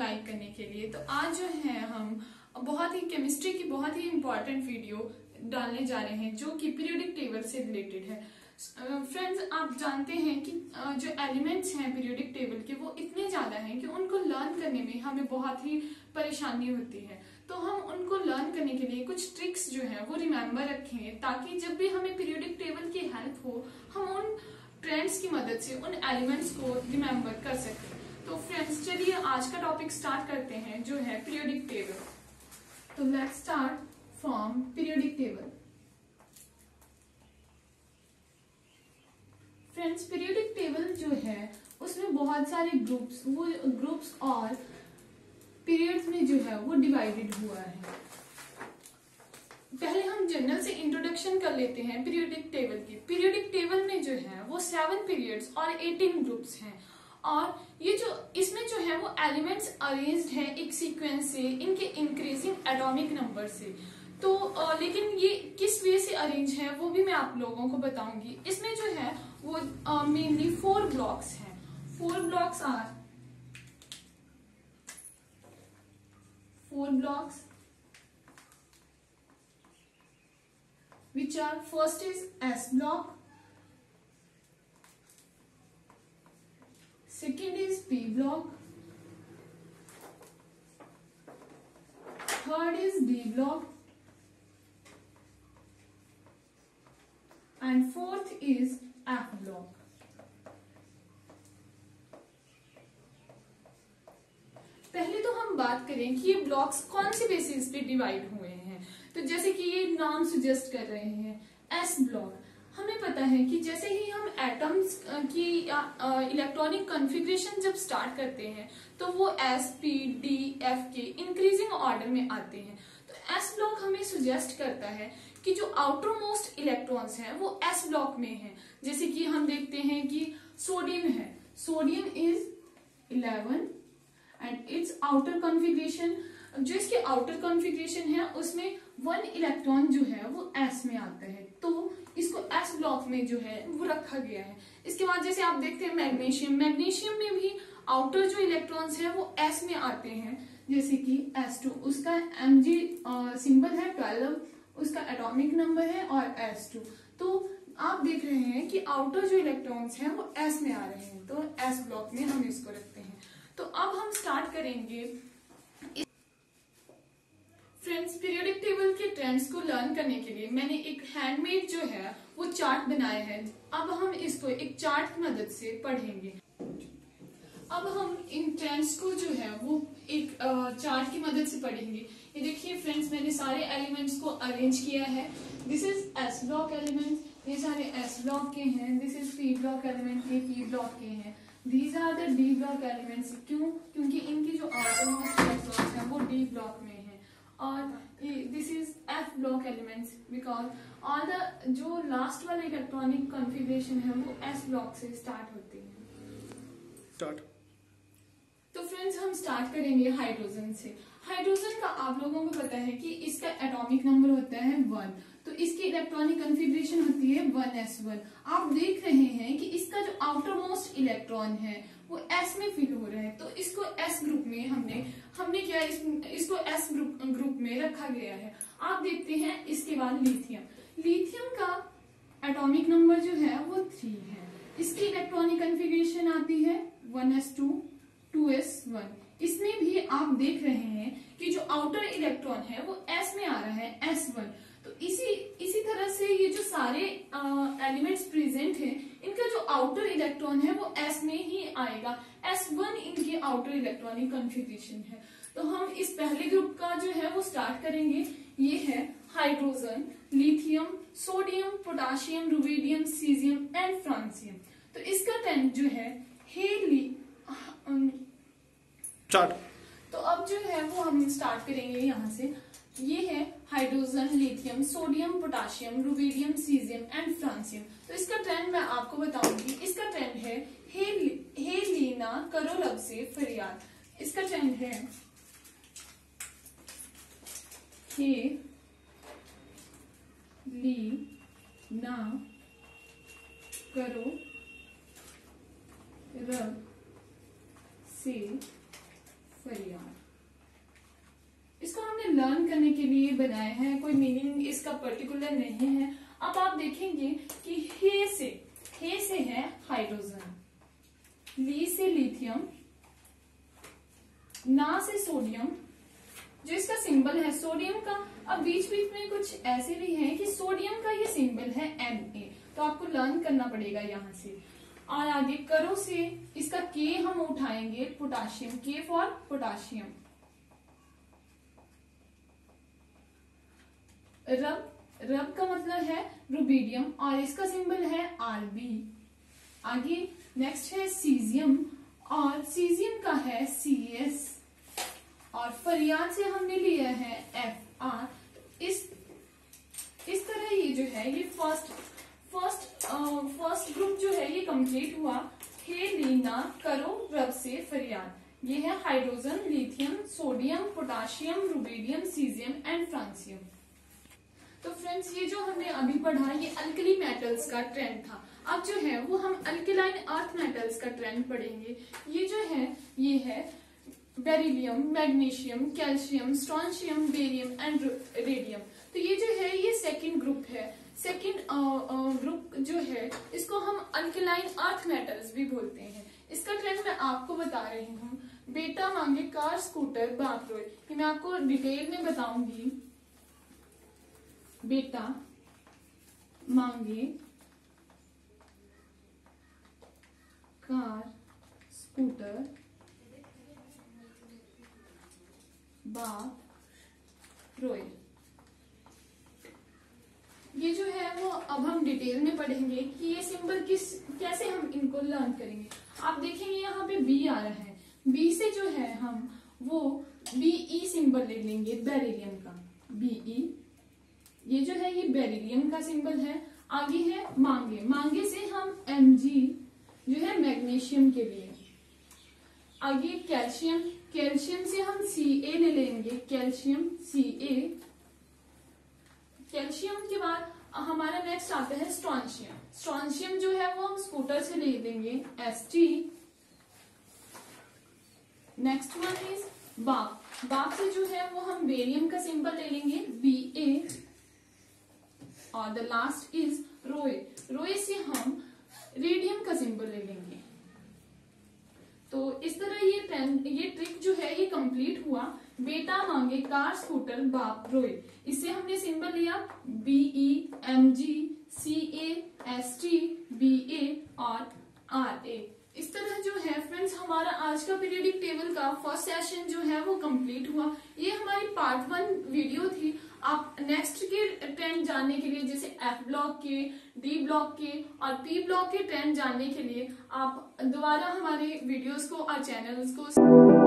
Like करने के लिए। तो आज जो है हम बहुत ही केमिस्ट्री की बहुत ही इम्पोर्टेंट वीडियो डालने जा रहे हैं जो कि पीरियोडिक टेबल से रिलेटेड है। फ्रेंड्स, आप जानते हैं कि जो एलिमेंट्स हैं पीरियोडिक टेबल के वो इतने ज्यादा हैं कि उनको लर्न करने में हमें बहुत ही परेशानी होती है। तो हम उनको लर्न करने के लिए कुछ ट्रिक्स जो है वो रिमेम्बर रखेंगे ताकि जब भी हमें पीरियोडिक टेबल की हेल्प हो हम उन ट्रेंड्स की मदद से उन एलिमेंट्स को रिमेम्बर कर सकें। तो फ्रेंड्स, चलिए आज का टॉपिक स्टार्ट करते हैं जो है पीरियोडिक टेबल। तो let's start from periodic table. Friends, periodic table जो है उसमें बहुत सारे ग्रुप्स और पीरियड्स में जो है वो डिवाइडेड हुआ है। पहले हम जनरल से इंट्रोडक्शन कर लेते हैं पीरियोडिक टेबल की। पीरियोडिक टेबल में जो है वो 7 पीरियड्स और 18 ग्रुप्स हैं और ये जो इसमें जो है वो एलिमेंट्स अरेंज्ड हैं एक सीक्वेंस से, इनके इंक्रीजिंग एटॉमिक नंबर से। तो लेकिन ये किस वे से अरेंज है वो भी मैं आप लोगों को बताऊंगी। इसमें जो है वो मेनली 4 ब्लॉक्स हैं। 4 blocks are 4 blocks which are first is S block, second is P block, third is D block and fourth is F block. पहले तो हम बात करें कि ये ब्लॉक्स कौन सी बेसिस पे डिवाइड हुए हैं। तो जैसे कि ये नाम सजेस्ट कर रहे हैं एस ब्लॉक, हमें पता है कि जैसे ही हम एटम्स की इलेक्ट्रॉनिक कॉन्फ़िगरेशन जब स्टार्ट करते हैं तो वो एस पी डी एफ के इंक्रीजिंग ऑर्डर में आते हैं। तो एस ब्लॉक हमें सजेस्ट करता है कि जो आउटर मोस्ट इलेक्ट्रॉन्स हैं वो एस ब्लॉक में हैं। जैसे कि हम देखते हैं कि सोडियम है, sodium is 11 and its outer configuration, जो इसके आउटर कॉन्फ़िगरेशन है उसमें 1 इलेक्ट्रॉन जो है वो S में आता है, तो इसको S ब्लॉक में जो है वो रखा गया है। इसके बाद जैसे आप देखते हैं मैग्नीशियम, मैग्नीशियम में भी आउटर जो इलेक्ट्रॉन्स है वो S में आते हैं, जैसे कि S2, उसका Mg सिंबल है 12, उसका एटॉमिक नंबर है और S2। तो आप देख रहे हैं कि आउटर जो इलेक्ट्रॉन्स हैं वो S में आ रहे हैं, तो S ब्लॉक में हम इसको रखते हैं। तो अब हम स्टार्ट करेंगे। फ्रेंड्स, पीरियोडिक टेबल के ट्रेंड्स को लर्न करने के लिए मैंने एक हैंडमेड जो है वो चार्ट बनाया है। अब हम इसको एक चार्ट की मदद से पढ़ेंगे। अब हम इन ट्रेंड्स को जो है वो एक चार्ट की मदद से पढ़ेंगे। ये देखिए फ्रेंड्स, मैंने सारे एलिमेंट्स को अरेंज किया है। This is S block elements, ये सारे एस ब्लॉक के हैं। This is P block element, ये पी ब्लॉक के हैं। These are the D block elements। क्योंकि इनकी जो outermost electrons हैं वो D block में है। और this is F block elements because all the जो last वाले इलेक्ट्रॉनिक कॉन्फ़िगरेशन है वो S block से स्टार्ट होती है। तो फ्रेंड्स, हम स्टार्ट करेंगे हाइड्रोजन से। हाइड्रोजन का आप लोगों को पता है कि इसका एटॉमिक नंबर होता है 1, तो इसकी इलेक्ट्रॉनिक कॉन्फ़िगरेशन होती है 1s1। आप देख रहे हैं कि इसका जो आउटर मोस्ट इलेक्ट्रॉन है वो S में फिल हो रहा है, तो इसको S ग्रुप में हमने क्या इसको S ग्रुप में रखा गया है। आप देखते हैं इसके बाद लिथियम। लिथियम का एटॉमिक नंबर जो है वो 3 है। इसकी इलेक्ट्रॉनिक कॉन्फ़िगरेशन आती है 1s2 2s1। इसमें भी आप देख रहे हैं कि जो आउटर इलेक्ट्रॉन है वो S में आ रहा है S1। तो इसी तरह से ये जो सारे एलिमेंट्स प्रेजेंट हैं इनका जो आउटर इलेक्ट्रॉन है वो S में ही आएगा। S1 इनकी आउटर इलेक्ट्रॉनिक कॉन्फ़िगरेशन है। तो हम इस पहले ग्रुप का जो है वो स्टार्ट करेंगे। ये है hydrogen, lithium, sodium, potassium, rubidium, caesium and francium. तो इसका ट्रेंड जो है स्टार्ट। तो अब जो है वो हम स्टार्ट करेंगे यहाँ से। ये है hydrogen, lithium, sodium, potassium, rubidium, caesium and francium. तो इसका ट्रेंड मैं आपको बताऊंगी। इसका ट्रेंड है हे लीना करो लब से फरियाद। इसका ट्रेंड है हे लीना करो रब से फरियाद। लर्न करने के लिए बनाया है, कोई मीनिंग इसका पर्टिकुलर नहीं है। अब आप देखेंगे कि हे से है हाइड्रोजन, ली से लिथियम, ना से सोडियम, जो इसका सिंबल है सोडियम का। अब बीच बीच में कुछ ऐसे भी है कि सोडियम का ये सिंबल है Na, तो आपको लर्न करना पड़ेगा यहां से। और आगे करो से इसका के हम उठाएंगे पोटाशियम, के फॉर पोटाशियम। रब का मतलब है रुबीडियम और इसका सिंबल है Rb। आगे नेक्स्ट है सीजियम और सीजियम का है Cs और फरियाद से हमने लिया है Fr। इस तरह ये जो है ये फर्स्ट ग्रुप जो है ये कंप्लीट हुआ। हे लीना करो रब से फरियाद, ये है hydrogen, lithium, sodium, potassium, rubidium, caesium and francium. तो फ्रेंड्स ये जो हमने अभी पढ़ा ये अल्कली मेटल्स का ट्रेंड था। अब जो है वो हम अल्कलाइन अर्थ मेटल्स का ट्रेंड पढ़ेंगे। ये जो है ये है beryllium, magnesium, calcium, strontium, barium and radium. तो ये जो है ये सेकंड ग्रुप है। सेकंड ग्रुप जो है इसको हम अल्कलाइन अर्थ मेटल्स भी बोलते हैं। इसका ट्रेंड मैं आपको बता रही हूँ। बेटा मांगे कार, स्कूटर, बाप रोए, ये मैं आपको डिटेल में बताऊंगी। बेटा मांगे कार, स्कूटर, बाप रोए, ये जो है वो अब हम डिटेल में पढ़ेंगे कि ये सिंबल कैसे हम इनको लर्न करेंगे। आप देखेंगे यहाँ पे बी आ रहा है, बी से जो है हम वो Be सिंबल ले लेंगे बेरिलियम का, Be, ये जो है ये बेरिलियम का सिंबल है। आगे है मांगे, मांगे से हम Mg जो है मैग्नीशियम के लिए। आगे कैल्शियम, कैल्शियम से हम Ca ले लेंगे, कैल्शियम Ca। कैल्शियम के बाद हमारा नेक्स्ट आता है स्ट्रोंशियम। स्ट्रोंशियम जो है वो हम स्कूटर से ले लेंगे St। नेक्स्ट वन इज बाप, बाप से जो है वो हम बेरियम का सिंबल ले लेंगे Ba। और द लास्ट इज रोए, रोए से हम रेडियम का सिंबल ले लेंगे। तो इस तरह ये ट्रिक जो है ये कंप्लीट हुआ। बेटा मांगे कार, स्कूटर, बाप रोए, इससे हमने सिंबल लिया Be, Mg, Ca, St, Ba और Ra। इस तरह जो है फ्रेंड्स हमारा आज का पीरियोडिक टेबल का फर्स्ट सेशन जो है वो कंप्लीट हुआ। ये हमारी पार्ट 1 वीडियो थी। आप नेक्स्ट के ट्रेंड जानने के लिए, जैसे F ब्लॉक के, D ब्लॉक के और P ब्लॉक के ट्रेंड जानने के लिए आप दोबारा हमारे वीडियोस को और चैनल्स को